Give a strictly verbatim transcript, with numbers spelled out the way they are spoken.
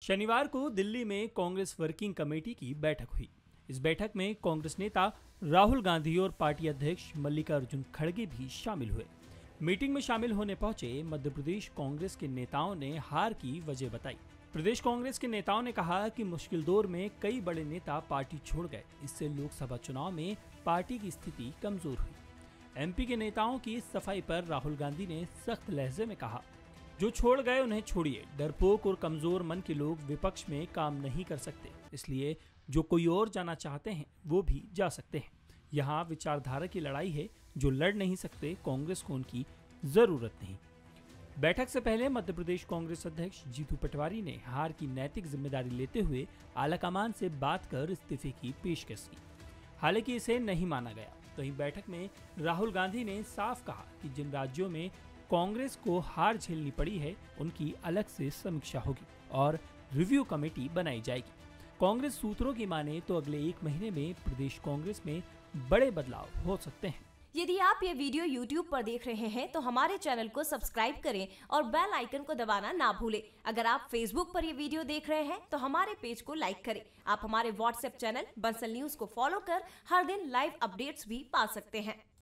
शनिवार को दिल्ली में कांग्रेस वर्किंग कमेटी की बैठक हुई। इस बैठक में कांग्रेस नेता राहुल गांधी और पार्टी अध्यक्ष मल्लिकार्जुन खड़गे भी शामिल हुए। मीटिंग में शामिल होने पहुंचे मध्य प्रदेश कांग्रेस के नेताओं ने हार की वजह बताई। प्रदेश कांग्रेस के नेताओं ने कहा कि मुश्किल दौर में कई बड़े नेता पार्टी छोड़ गए, इससे लोकसभा चुनाव में पार्टी की स्थिति कमजोर हुई। एमपी के नेताओं की सफाई पर राहुल गांधी ने सख्त लहजे में कहा, जो छोड़ गए उन्हें छोड़िए। डरपोक और कमजोर मन के लोग विपक्ष में काम नहीं कर सकते, इसलिए जो कोई और जाना चाहते हैं वो भी जा सकते हैं। यहाँ विचारधारा की लड़ाई है, जो लड़ नहीं सकते कांग्रेस को उनकी जरूरत नहीं। बैठक से पहले मध्य प्रदेश कांग्रेस अध्यक्ष जीतू पटवारी ने हार की नैतिक जिम्मेदारी लेते हुए आलाकमान से बात कर इस्तीफे की पेशकश की। हालांकि इसे नहीं माना गया। वहीं तो बैठक में राहुल गांधी ने साफ कहा कि जिन राज्यों में कांग्रेस को हार झेलनी पड़ी है, उनकी अलग से समीक्षा होगी और रिव्यू कमेटी बनाई जाएगी। कांग्रेस सूत्रों की माने तो अगले एक महीने में प्रदेश कांग्रेस में बड़े बदलाव हो सकते हैं। यदि आप ये वीडियो यूट्यूब पर देख रहे हैं तो हमारे चैनल को सब्सक्राइब करें और बेल आइकन को दबाना ना भूलें। अगर आप फेसबुक पर ये वीडियो देख रहे हैं तो हमारे पेज को लाइक करें। आप हमारे व्हाट्सएप चैनल बंसल न्यूज को फॉलो कर हर दिन लाइव अपडेट्स भी पा सकते हैं।